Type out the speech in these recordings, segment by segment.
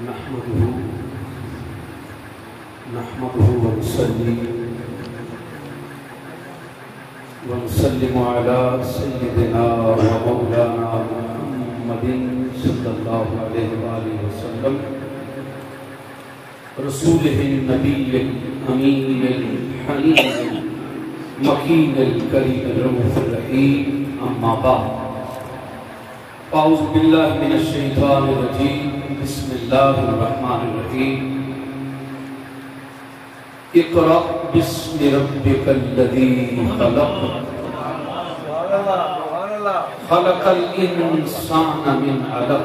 نحمده ونسلم على سيدنا ومولانا محمد صلى الله عليه وآله وسلم رسوله النبي الأمين الحنين المكين الكريم الرؤوف الرحيم أما بعد أعوذ بالله من الشيطان الرجيم بسم الله الرحمن الرحيم اقرأ باسم ربك الذي خلق خلق الإنسان من علق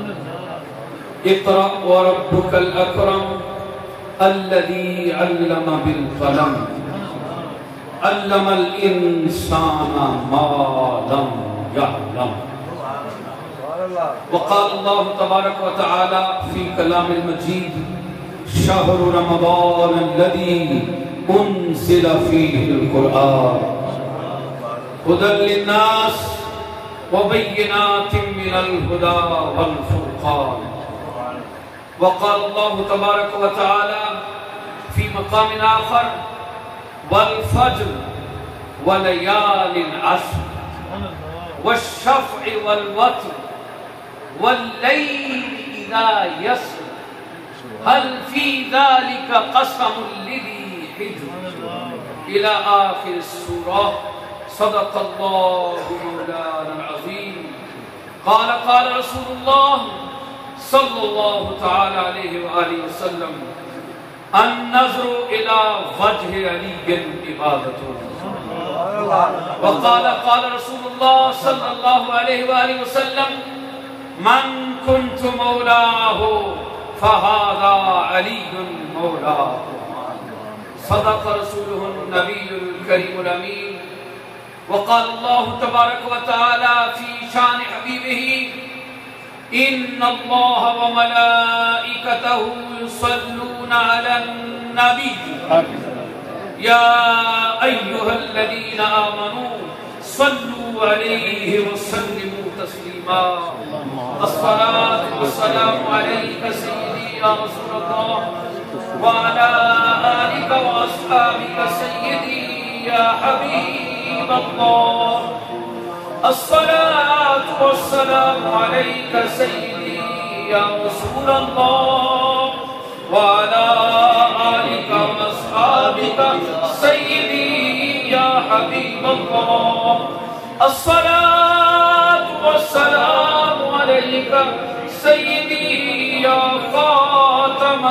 اقرأ وربك الأكرم الذي علم بالقلم علم الإنسان ما لم يعلم وقال الله تبارك وتعالى في كلام المجيد شهر رمضان الذي أنزل فيه القرآن هدى للناس وبينات من الهدى والفرقان وقال الله تبارك وتعالى في مقام آخر والفجر وليال عشر والشفع والوتر والليل إذا يسر هل في ذلك قسم لذي حجر إلى آخر السورة صدق الله مولانا العظيم قال رسول الله صلى الله تعالى عليه وآله وسلم النظر إلى وجه علي عبادة وقال رسول الله صلى الله عليه وآله وسلم من كنت مولاه فهذا علي مولاه صدق رسوله النبي الكريم الأمين وقال الله تبارك وتعالى في شان حبيبه إن الله وملائكته يصلون على النبي يا أيها الذين آمنوا صلوا عليه وسلموا تسليما الصلاة والسلام عليك سيدي يا رسول الله وعلى آلك وأصحابك سيدي يا حبيب الله الصلاة والسلام عليك سيدي يا رسول الله وعلى آلك وأصحابك سيدي يا حبيب الله الصلاة والسلام عليك سيدي يا خاتم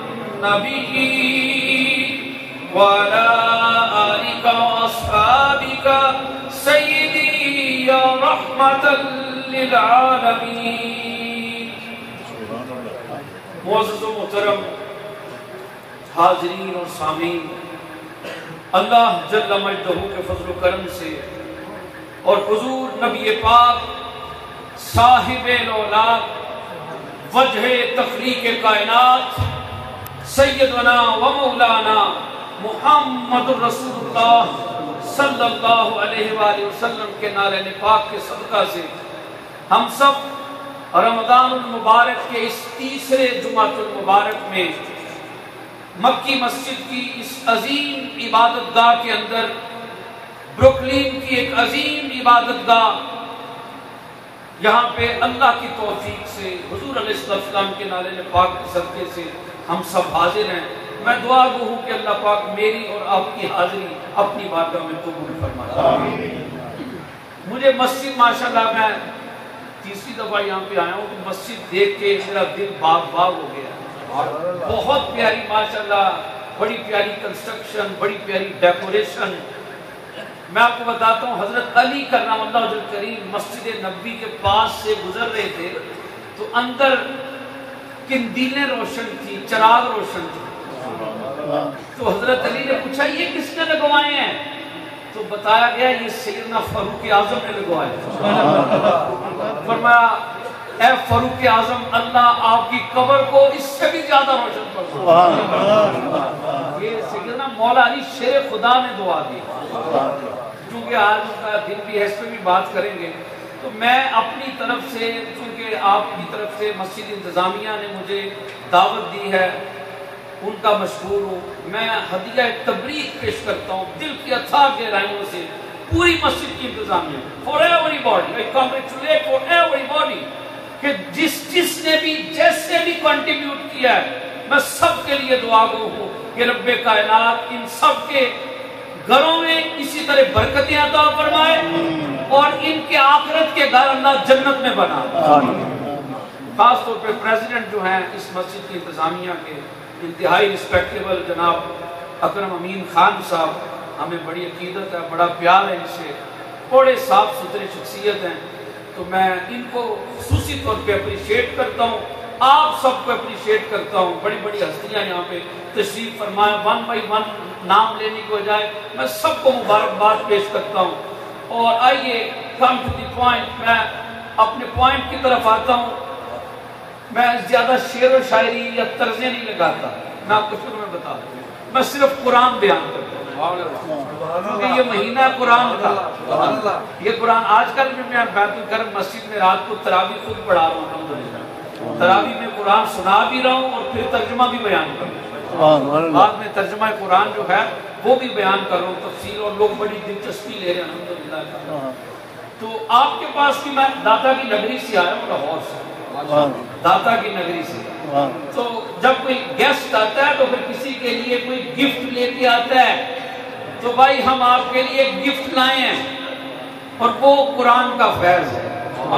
النبيين وعلى آلك وأصحابك سيدي يا رحمة للعالمين معزز و محترم حاضرین اور سامعین اللہ جل مجدہ کے فضل و کرم سے اور حضور نبی پاک صاحب الاولاد وجہ تخلیق کائنات سیدنا و مولانا محمد رسول اللہ صلی اللہ علیہ وآلہ وسلم کے نالین پاک کے صدقہ سے ہم سب رمضان المبارک کے اس تیسرے جمعۃ المبارک میں مکی مسجد کی اس عظیم عبادت گاہ کے اندر بروکلین کی ایک عظیم عبادت گاہ یہاں پہ اللہ کی توفیق سے حضور علیہ السلام کے نالین پاک کے صدقے سے ہم سب حاضر ہیں میں دعا گو ہوں کہ اللہ پاک میری اور آپ کی حاضری اپنی بارگاہ میں قبول فرمائے مجھے مسجد ماشاءاللہ میں تیسری دفعہ یہاں پہ آیا ہوں تو مسجد دیکھ کے میرا دل باغ باغ ہو گیا بہت پیاری ماشاءاللہ بڑی پیاری کنسٹرکشن بڑی پیاری ڈیکوریشن میں آپ کو بتاتا ہوں حضرت علی کرم اللہ وجہ الکریم مسجد نبوی کے پاس سے گزر رہے تھے تو اندر قندیلیں روشن تھی چراغ روشن تھی تو حضرت علی نے پوچھا یہ کس نے لگوائے ہیں تو بتایا گیا یہ سیدنا فاروق اعظم نے لگوائے فرمایا اے فاروق اعظم اللہ آپ کی قبر کو اس سے بھی زیادہ روشن فرمائے یہ سیدنا مولا علی شیر خدا نے دعا دی کیونکہ آج ان کا دن بھی ہے اس پہ بھی بات کریں گے تو میں اپنی طرف سے، چونکہ آپ کی طرف سے مسجد انتظامیہ نے مجھے دعوت دی ہے، ان کا مشکور ہوں. میں ہدیہ تبریک پیش کرتا ہوں دل کی اتھاہ گہرائیوں سے پوری مسجد کی انتظامیہ، for everybody. I congratulate for everybody کہ جس نے بھی جیسے بھی کنٹریبیوٹ کیا ہے. میں سب کے لیے دعا گو ہوں کہ رب کائنات ان سب کے گھروں میں اسی طرح برکتیں عطا فرمائے اور ان کے آخرت کے گھر اللہ جنت میں بنا. خاص طور پہ پریزیڈنٹ جو ہیں اس مسجد کی انتظامیہ کے، انتہائی رسپیکٹیبل جناب اکرم امین خان صاحب، ہمیں بڑی عقیدت ہے، بڑا پیار ہے ان سے، بڑے صاف ستھرے شخصیت ہیں. تو میں ان کو خصوصی طور پہ اپریشیٹ کرتا ہوں، آپ سب کو اپریشیٹ کرتا ہوں. بڑی بڑی ہستیاں یہاں پہ تشریف فرمائے، ون بائی ون نام لینے کی بجائے میں سب کو مبارکباد پیش کرتا ہوں. اور آئیے کم ٹو دی پوائنٹ، میں اپنے پوائنٹ کی طرف آتا ہوں. میں زیادہ شعر و شاعری یا طرزیں نہیں لگاتا، میں آپ کو شروع میں بتا دوں، میں صرف قرآن بیان کرتا ہوں کیونکہ یہ مہینہ قرآن کا. یہ قرآن آج کل بھی میں بیت الکرم مسجد میں رات کو تراویح خود پڑھا رہا ہوں، الحمدللہ تراویح میں قرآن سنا بھی رہا ہوں اور پھر ترجمہ بھی بیان کر رہا ہوں. بعد میں ترجمہ قرآن جو ہے وہ بھی بیان کر رہا ہوں تفسیر، اور لوگ بڑی دلچسپی لے رہے ہیں الحمدللہ. تو آپ کے پاس کی میں داتا کی نگری سے آیا ہوں، لاہور سے، داتا کی نگری سے. تو جب کوئی گیسٹ آتا ہے تو پھر کسی کے لیے کوئی گفٹ لے کے آتا ہے، تو بھائی ہم آپ کے لیے گفٹ لائے ہیں اور وہ قرآن کا فیض ہے.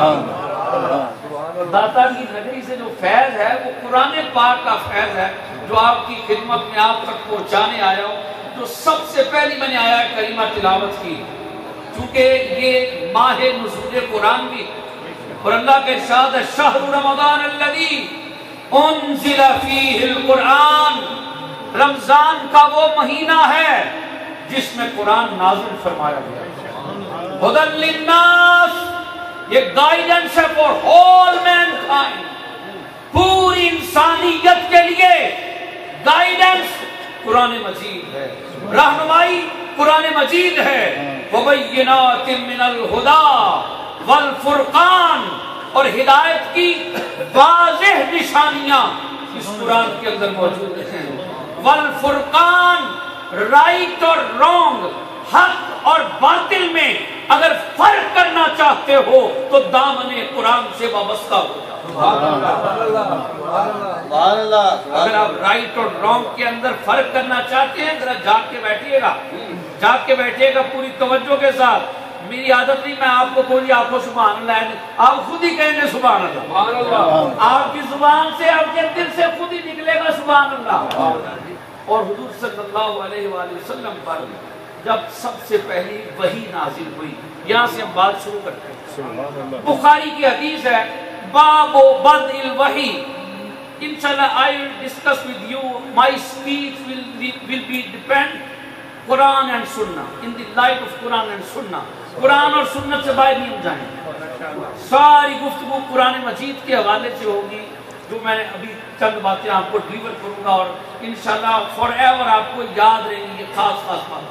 داتا کی نگری سے جو فیض ہے وہ قرآن پاک کا فیض ہے جو آپ کی خدمت میں آپ تک پہنچانے آیا ہوں. جو سب سے پہلی میں نے آیا کریمہ تلاوت کی، چونکہ یہ ماہ نزول قرآن بھی، اور اللہ کے ارشاد ہے شہر رمضان الذی انزل فیہ القرآن، رمضان کا وہ مہینہ ہے جس میں قرآن نازل فرمایا گیا. ہدی للناس، یہ گائیڈنس ہے فار آل مینکائنڈ، پوری انسانیت کے لیے گائیڈنس قرآن مجید ہے، رہنمائی قرآن مجید ہے. وبینات من الہدی والفرقان، اور ہدایت کی واضح نشانیاں اس قرآن کے اندر موجود ہیں. والفرقان، رائٹ اور رونگ، حق اور باطل میں اگر فرق کرنا چاہتے ہو تو دامن قرآن سے وابستہ ہو جاؤ. اگر آپ رائٹ اور رونگ کے اندر فرق کرنا چاہتے ہیں ذرا جاگ کے بیٹھیے گا پوری توجہ کے ساتھ. میری عادت نہیں میں آپ کو کوئی آنکھوں سبحان اللہ ہے، آپ خود ہی کہیں گے سبحان اللہ، آپ کی زبان سے آپ کے دل سے خود ہی نکلے گا سبحان اللہ. اور حضور صلی اللہ علیہ وآلہ وسلم پر جب سب سے پہلی وحی نازل ہوئی، یہاں سے ہم بات شروع کرتے ہیں. بخاری کی حدیث ہے باب بدء الوحی. انشاءاللہ I will discuss with you, my speech will be depend Quran and سنہ، in the light of Quran and سنہ. قرآن اور سنت سے باہر نہیں جائیں. ساری گفتگو قرآن مجید کے حوالے سے ہوگی، جو میں ابھی چند باتیں آپ کو ڈیلیور کروں گا اور انشاءاللہ فار ایور آپ کو یاد رہیں گی یہ خاص بات.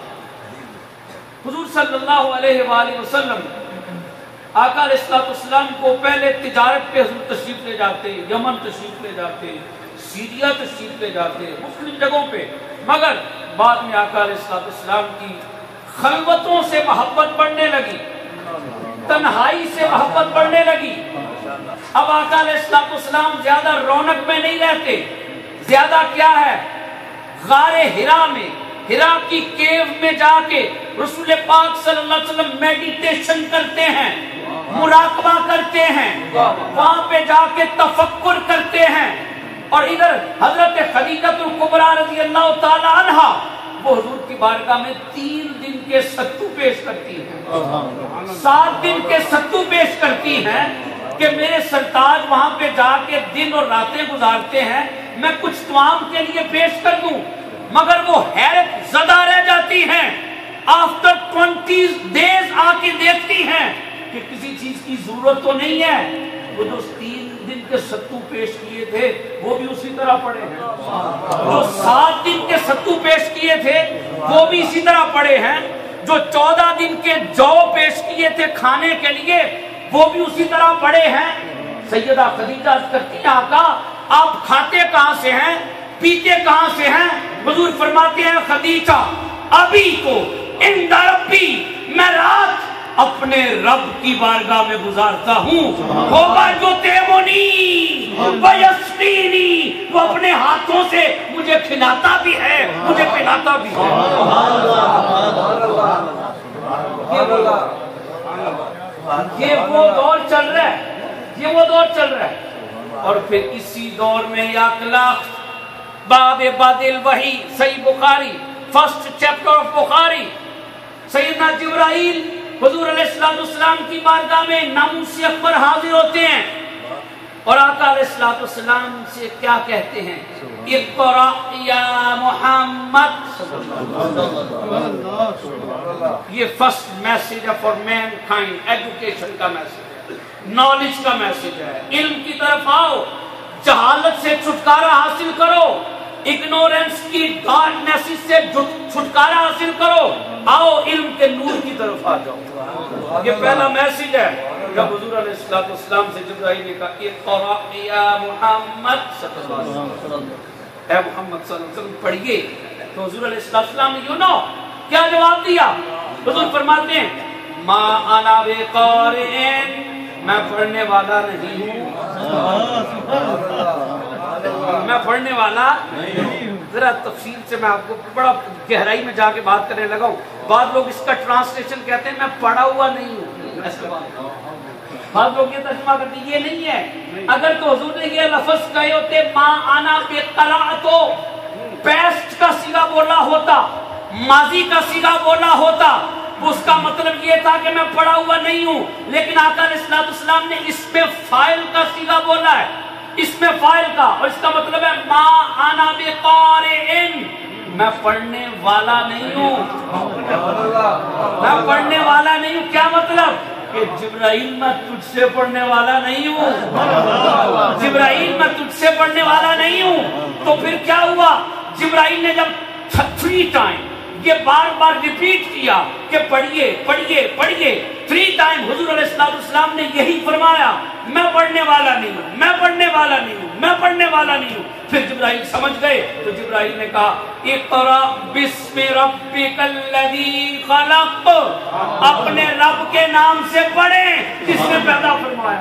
حضور صلی اللہ علیہ وآلہ وسلم آقا علیہ السلام کو پہلے تجارت پہ حضور تشریف لے جاتے، یمن تشریف لے جاتے، سیریا تشریف لے جاتے، مختلف جگہوں پہ، مگر بعد میں آقا علیہ السلام کی خلوتوں سے محبت بڑھنے لگی، تنہائی سے محبت بڑھنے لگی. اب آقا علیہ السلام زیادہ رونق میں نہیں رہتے، زیادہ کیا ہے غار ہرا میں، ہرا کی کیو میں جا کے رسول پاک صلی اللہ علیہ وسلم میڈیٹیشن کرتے ہیں، مراقبہ کرتے ہیں، وہاں پہ جا کے تفکر کرتے ہیں. اور ادھر حضرت خدیجہ الکبریٰ رضی اللہ تعالی عنہا وہ حضور کی بارگاہ میں 3 دن کے ستو پیش کرتی ہیں، 7 دن کے ستو پیش کرتی ہیں کہ میرے سرتاج وہاں پہ جا کے دن اور راتیں گزارتے ہیں، میں کچھ توام کے لیے پیش کر دوں. مگر وہ حیرت زدہ رہ جاتی ہیں، آفٹر 20 days آ کے دیکھتی ہیں کہ کسی چیز کی ضرورت تو نہیں ہے. وہ جو 3 دن کے ستو پیش کیے تھے وہ بھی اسی طرح پڑے ہیں، جو 7 دن کے ستو پیش کیے تھے وہ بھی اسی طرح پڑے ہیں، جو 14 دن کے جو پیش کیے تھے کھانے کے لیے وہ بھی اسی طرح بڑے ہیں. سیدہ خدیجہ عرض کرتی ہیں آقا آپ کھاتے کہاں سے ہیں, پیتے کہاں سے ہیں؟ حضور فرماتے ہیں خدیجہ ابھی تو عند ربی, میں رات اپنے رب کی بارگاہ میں گزارتا ہوں. ہوگا جو تیمونی ویسقینی, وہ اپنے ہاتھوں سے مجھے کھلاتا بھی ہے, مجھے پلاتا بھی ہے. یہ وہ دور چل رہا ہے, یہ وہ دور چل رہا ہے. اور پھر اسی دور میں یا اخلاق باب بدل وحی, Sahih Bukhari, first chapter of Bukhari, سیدنا جبرائیل حضور علیہ السلام کی بارگاہ میں ناموس اکبر حاضر ہوتے ہیں اور آقا علیہ السلام سے کیا کہتے ہیں؟ اقرأ یا محمد. یہ فرسٹ میسج ہے فار مین کائنڈ, ایجوکیشن کا میسج ہے, نالج کا میسج ہے. علم کی طرف آؤ, جہالت سے چھٹکارا حاصل کرو, اگنورنس کی ڈارکنیس سے چھٹکارا حاصل کرو, آؤ علم کے نور کی طرف آ جاؤ. یہ پہلا میسج ہے. جب حضور علیہ السلام سے جبرائیل نے کہا اقرأ یا محمد صلی اللہ علیہ وسلم, اے محمد صلی اللہ علیہ وسلم پڑھیے, تو حضور علیہ السلام نے یو نو کیا جواب دیا؟ حضور فرماتے ہیں ما انا بقارئ, میں پڑھنے والا نہیں ہوں, میں پڑھنے والا نہیں. ذرا تفصیل سے میں آپ کو بڑا گہرائی میں جا کے بات کرنے لگا ہوں. بعض لوگ اس کا ٹرانسلیشن کہتے ہیں میں پڑھا ہوا نہیں ہوں, بعض لوگ یہ ترجمہ کرتے ہیں, یہ نہیں ہے. اگر تو حضور نے یہ لفظ کہے ہوتے ما انا بقراءت, پیسٹ کا صیغہ بولا ہوتا, ماضی کا صیغہ بولا ہوتا, اس کا مطلب یہ تھا کہ میں پڑھا ہوا نہیں ہوں. لیکن آقا علیہ السلام نے اس میں فاعل کا صیغہ بولا ہے, اس میں فاعل کا, اور اس کا مطلب ہے ما انا بقارئ, میں پڑھنے والا نہیں ہوں, میں پڑھنے والا نہیں ہوں. کیا مطلب؟ کہ جبرائیل میں تجھ سے پڑھنے والا نہیں ہوں, جبرائیل میں تجھ سے پڑھنے والا نہیں ہوں. تو پھر کیا ہوا؟ جبرائیل نے جب 3 ٹائم یہ بار بار ریپیٹ کیا کہ پڑھیے پڑھیے پڑھیے, 3 ٹائم حضور علیہ السلام نے یہی فرمایا میں پڑھنے والا نہیں ہوں, میں پڑھنے والا نہیں ہوں, میں پڑھنے والا نہیں ہوں. پھر جبرائیل سمجھ گئے تو جبرائیل نے کہا اقرأ بسم ربک الذی خلق, اپنے رب کے نام سے پڑھیں جس نے پیدا فرمایا.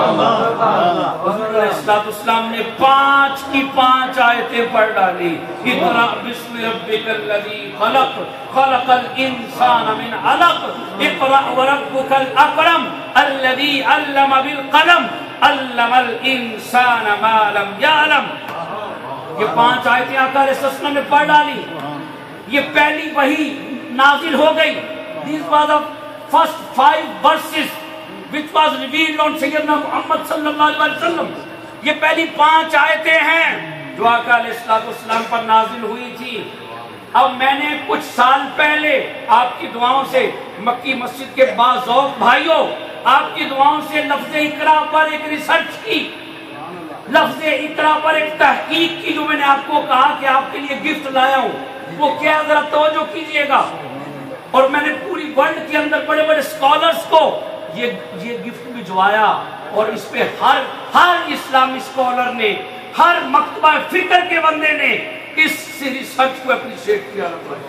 حضور علیہ السلام نے 5 کی 5 آیتیں پڑھ ڈالی. اقرأ بسم ربک الذی خلق, خلق الانسان من علق, اقرأ وربک الاکرم الذی علم بالقلم, علم الانسان ما لم یعلم. یہ 5 آیتیں آقا علیہ السلام نے پڑھ ڈالی. یہ پہلی وحی نازل ہو گئی. These were the first 5 verses which was revealed on سیدنا محمد صلی اللہ علیہ وسلم. یہ پہلی 5 آیتیں ہیں جو آقا علیہ السلام پر نازل ہوئی تھی. اب میں نے کچھ سال پہلے آپ کی دعاؤں سے, مکی مسجد کے باذوق بھائیوں, آپ کی دعاؤں سے لفظ اقرا پر ایک ریسرچ کی, لفظ اقرا پر ایک تحقیق کی, جو میں نے آپ کو کہا کہ آپ کے لیے گفٹ لایا ہوں. وہ کیا, ذرا توجہ کیجئے گا. اور میں نے پوری ورلڈ کے اندر بڑے بڑے اسکالرز کو یہ گفٹ بھجوایا, اور اس پہ ہر اسلامی اسکالر نے, ہر مکتبہ فکر کے بندے نے اس ریسرچ کو اپریشیٹ کیا.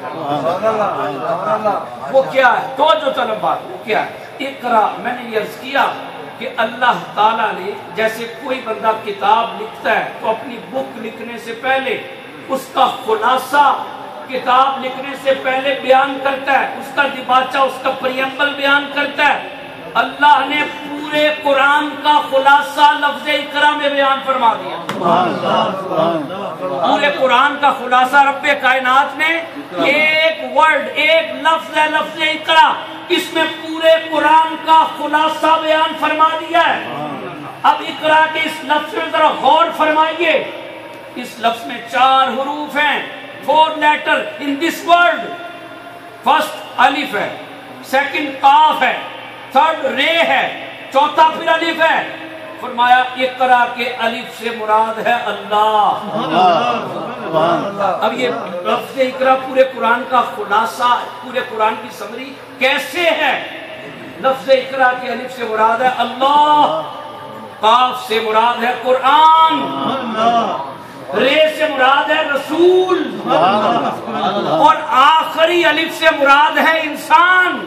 وہ کیا ہے؟ توجہ طلب بات, وہ کیا ہے؟ اقرا, میں نے یہ عرض کیا کہ اللہ تعالیٰ نے جیسے کوئی بندہ کتاب لکھتا ہے تو اپنی بک لکھنے سے پہلے اس کا خلاصہ کتاب لکھنے سے پہلے بیان کرتا ہے, اس کا دیباچہ, اس کا پریمبل بیان کرتا ہے. اللہ نے پورے قرآن کا خلاصہ لفظ اقرا میں بیان فرما دیا. پورے قرآن کا خلاصہ رب کائنات نے ایک ورڈ, ایک لفظ ہے لفظ اقرا, اس میں پورے قرآن کا خلاصہ بیان فرما دیا ہے. اب اقرا کے اس لفظ میں ذرا غور فرمائیے. اس لفظ میں 4 حروف ہیں, 4 letter in this word. First الف ہے, سیکنڈ قاف ہے, تھرڈ رے ہے, چوتھا پھر الف ہے. فرمایا اقرا کے الف سے مراد ہے اللہ. اب یہ لفظ اقرا پورے قرآن کا خلاصہ, پورے قرآن کی سمری کیسے ہے؟ لفظ اقرا کی الف سے مراد ہے اللہ، قاف سے مراد ہے قرآن، رے سے مراد ہے رسول، اور آخری الف سے مراد ہے انسان۔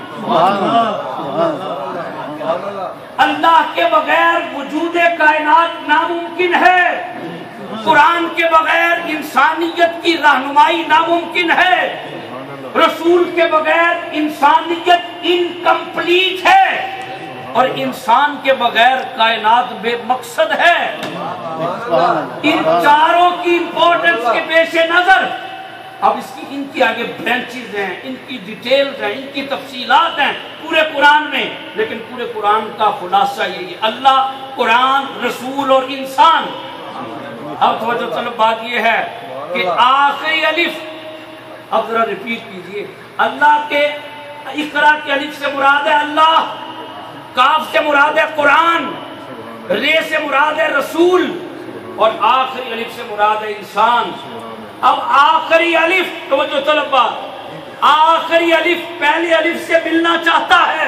اللہ کے بغیر وجود کائنات ناممکن ہے، قرآن کے بغیر انسانیت کی رہنمائی ناممکن ہے، رسول کے بغیر انسانیت انکمپلیٹ ہے، اور انسان کے بغیر کائنات بے مقصد ہے۔ ان چاروں کی امپورٹنس کے پیش نظر اب ان کی آگے برانچز ہیں، ان کی ڈیٹیلز ہیں، ان کی تفصیلات ہیں پورے قرآن میں، لیکن پورے قرآن کا خلاصہ یہی ہے، اللہ، قرآن، رسول اور انسان۔ اب توجہ طلب بات یہ ہے کہ آخری الف، اب ذرا ریپیٹ کیجئے، اللہ کے اقرا کے الف سے مراد ہے اللہ، کاف سے مراد ہے قرآن، رے سے مراد ہے رسول، اور آخری الف سے مراد ہے انسان۔ اب آخری الف، توجہ طلب بات، آخری الف پہلے الف سے ملنا چاہتا ہے۔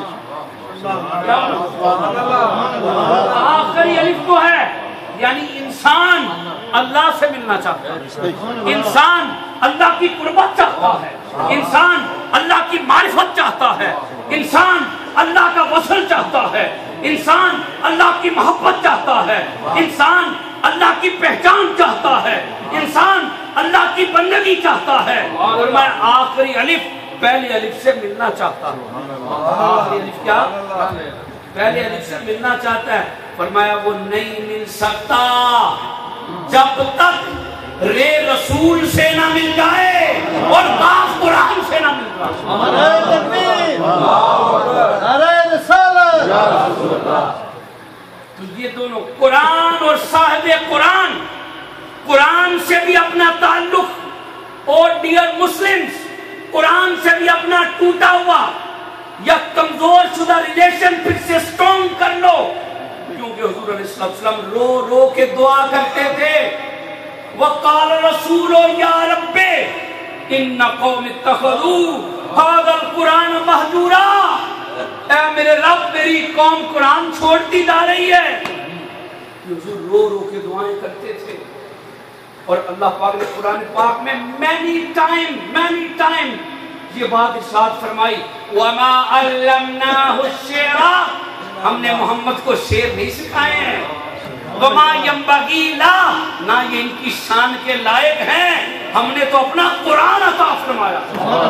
آخری الف کو ہے یعنی انسان اللہ سے ملنا چاہتا ہے، انسان اللہ کی قربت چاہتا ہے، انسان اللہ کی معرفت چاہتا ہے، انسان اللہ کا وصل چاہتا ہے، انسان اللہ کی محبت چاہتا ہے، انسان اللہ کی پہچان چاہتا ہے، انسان اللہ کی بندگی چاہتا ہے، اور میں آخری الف پہلے الف سے ملنا چاہتا ہوں۔ آخری الف کیا؟ پہلے الف سے ملنا چاہتا ہے۔ فرمایا وہ نہیں مل سکتا جب تک رے رسول سے نہ مل جائے اور کاف قرآن سے نہ مل جائے۔ نعرہ تکبیر، نعرہ رسالت۔ تو یہ دونوں قرآن اور صاحب قرآن، قرآن سے بھی اپنا تعلق، اور ڈیئر مسلمز، قرآن سے بھی اپنا ٹوٹا ہوا یا کمزور شدہ ریلیشن پھر سے سٹرونگ کر لو، کیونکہ حضور علیہ السلام رو رو کے دعا کرتے تھے، وَقَالَ رَسُولُ يَا رَبِّ إِنَّ قَوْمِ اتَّخَذُوا هَذَا الْقُرْآنَ مَهْجُورًا، اے میرے رب میری قوم قرآن چھوڑتی جا رہی ہے۔ حضور رو رو کے دعائیں کرتے تھے، اور اللہ پاک نے قرآن پاک میں many time یہ بات ارشاد فرمائی، وَمَا عَلَّمْنَاهُ الشِّعْرَ، ہم نے محمد کو شعر نہیں سکھائے ہیں، وَمَا يَنبَغِي لَهُ، نہ یہ ان کی شان کے لائق ہیں، ہم نے تو اپنا قرآن عطا فرمایا۔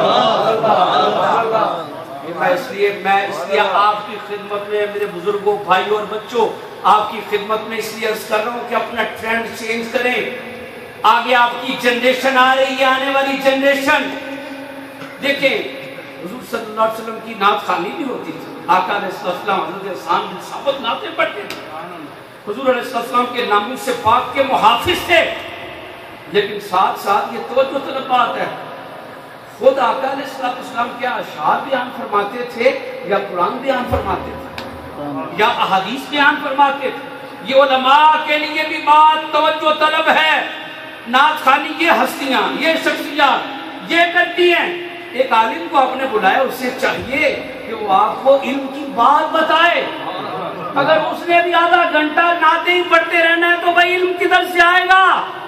اس لیے آپ کی خدمت میں میرے بزرگوں، بھائیوں اور بچوں، آپ کی خدمت میں اس لیے عرض کر رہا ہوں کہ اپنا ٹرینڈ چینج کریں۔ آگے آپ کی جنریشن آ رہی ہے، آنے والی جنریشن، دیکھیں حضور صلی اللہ علیہ وسلم کی نعت خوانی بھی ہوتی تھی، آقا علیہ السلام حضرت حسان بن ثابت نعتیں پڑھتے تھے، حضور علیہ السلام کے ناموس پاک کے محافظ تھے، لیکن ساتھ ساتھ یہ توجہ طلب بات ہے، خود آقا علیہ السلام کیا اشعار بیان فرماتے تھے یا قرآن بیان فرماتے تھے یا احادیث بیان فرماتے تھے؟ یہ علماء کے لیے بھی بات توجہ طلب ہے۔ نعت خوانی یہ ہستیاں، یہ شخصیات یہ کرتی ہیں، ایک عالم کو آپ نے بلایا، اسے چاہیے کہ وہ آپ کو علم کی بات بتائے۔ اگر اس نے بھی آدھا گھنٹہ نعتیں ہی پڑھتے رہنا ہے تو بھائی علم کدھر سے آئے گا؟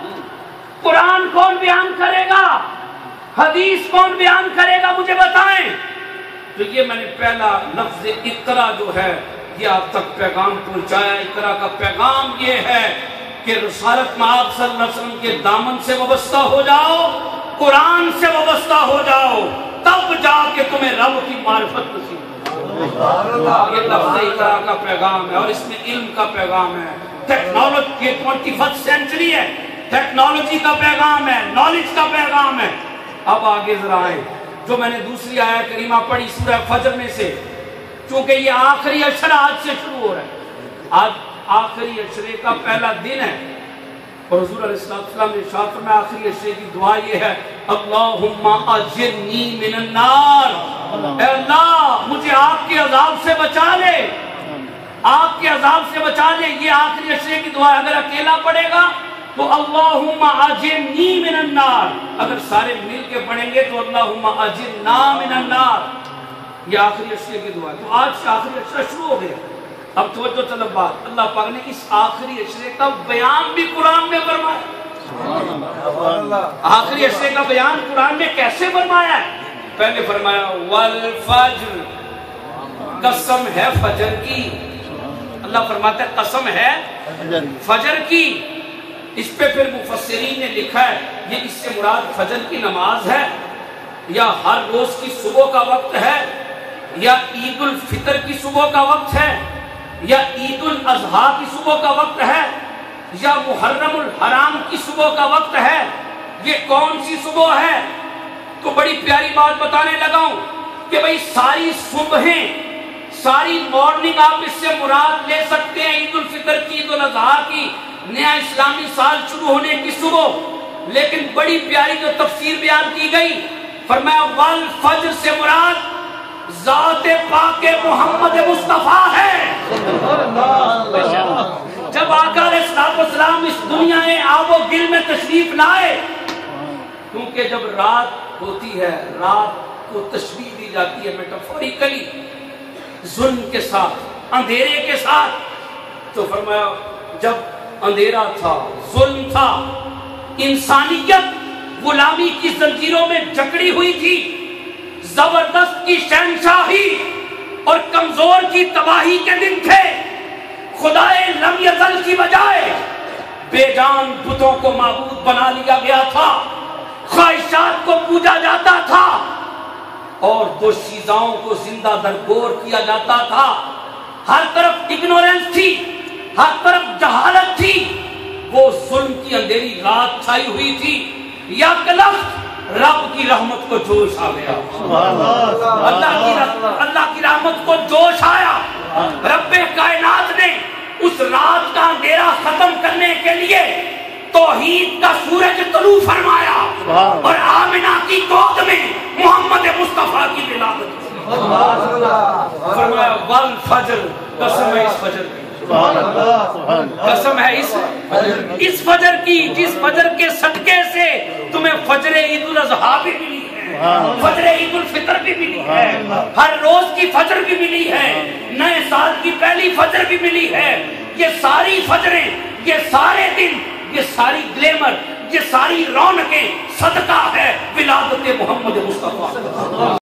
قرآن کون بیان کرے گا؟ حدیث کون بیان کرے گا؟ مجھے بتائیں۔ تو یہ میں نے پہلا لفظ اقرا جو ہے یہ آپ تک پیغام پہنچایا۔ اقرا کا پیغام یہ ہے کہ رسالت میں آپ صلی اللہ علیہ وسلم کے دامن سے وابستہ ہو جاؤ، قرآن سے وابستہ ہو جاؤ، تب جا کے تمہیں رب کی معرفت نصیب ہوگی۔ یہ لفظ اقرا کا پیغام ہے، اور اس میں علم کا پیغام ہے۔ ٹیکنالوجی، یہ 21 سینچری ہے، ٹیکنالوجی کا پیغام ہے، نالج کا پیغام ہے۔ اب آگے ذرا آئیں، جو میں نے دوسری آیت کریمہ پڑھی سورہ فجر میں سے، چونکہ یہ آخری اشرہ آج سے شروع ہو رہا ہے، آج آخری اشرے کا پہلا دن ہے، اور حضور علیہ السلام نے ارشاد فرمایا آخری اشرے کی دعا یہ ہے، اللہم اجرنی من النار، اے اللہ مجھے آگ کے عذاب سے بچا لے، آگ کے عذاب سے بچا لے۔ یہ آخری اشرے کی دعا اگر اکیلا پڑھے گا تو اللہم اجرنی من النار، اگر سارے مل کے پڑھیں گے تو اللہم اجرنا من النار۔ یہ آخری عشرے کی دعا ہے. تو آج سے آخری عشرہ شروع ہو گیا. اب توجہ طلب بات، اللہ پاک نے اس آخری عشرے کا بیان بھی قرآن میں فرمایا. آخری عشرے کا بیان قرآن میں کیسے فرمایا ہے؟ پہلے فرمایا والفجر، قسم ہے فجر کی. اللہ فرماتا ہے قسم ہے فجر کی. اس پہ پھر مفسرین نے لکھا ہے یہ اس سے مراد فجر کی نماز ہے، یا ہر روز کی صبح کا وقت ہے، یا عید الفطر کی صبح کا وقت ہے، یا عید الاضحیٰ کی صبح کا وقت ہے، یا محرم الحرام کی صبح کا وقت ہے. یہ کون سی صبح ہے؟ تو بڑی پیاری بات بتانے لگا ہوں کہ بھئی ساری صبحیں، ساری مارننگ آپ اس سے مراد لے سکتے ہیں عید الفطر کی، عید الاضحیٰ کی، نیا اسلامی سال شروع ہونے کی صبح. لیکن بڑی پیاری جو تفسیر بیان کی گئی، فرمایا والفجر سے مراد ذات پاک محمد مصطفیٰ ہے. جب آقا علیہ السلام اس دنیا آب و گل میں تشریف لائے، کیونکہ جب رات ہوتی ہے، رات کو تشبیہ دی جاتی ہے میٹافوریکلی ظلم کے ساتھ، اندھیرے کے ساتھ. تو فرمایا جب اندھیرا تھا، ظلم تھا، انسانیت غلامی کی زنجیروں میں جکڑی ہوئی تھی، زبردست کی شہنشاہی اور کمزور کی تباہی کے دن تھے. خدائے لم یزل کی بجائے بے جان بتوں کو معبود بنا لیا گیا تھا، خواہشات کو پوجا جاتا تھا، اور دوشیزاؤں کو زندہ درگور کیا جاتا تھا. ہر طرف اگنورنس تھی، ہر طرف جہالت تھی. وہ ظلم کی اندھیری رات چھائی ہوئی تھی. یا کلفت رب کی رحمت کو جوش آ گیا، اللہ کی رحمت کو جوش آیا. رب کائنات نے اس رات کا اندھیرا ختم کرنے کے لیے توحید کا سورج طلوع فرمایا، اور آمنہ کی گود میں محمد مصطفیٰ کی ولادت. فرمایا والفجر، قسم ہے اس فجر کی، قسم ہے اس فجر کی جس فجر کے صدقے سے تمہیں فجر عید الاضحیٰ بھی ملی ہے، فجر عید الفطر بھی ملی ہے، ہر روز کی فجر بھی ملی ہے، نئے سال کی پہلی فجر بھی ملی ہے. یہ ساری فجریں، یہ سارے دن، یہ ساری گلیمر، یہ ساری رونقیں صدقہ ہے ولادت محمد مصطفیٰ.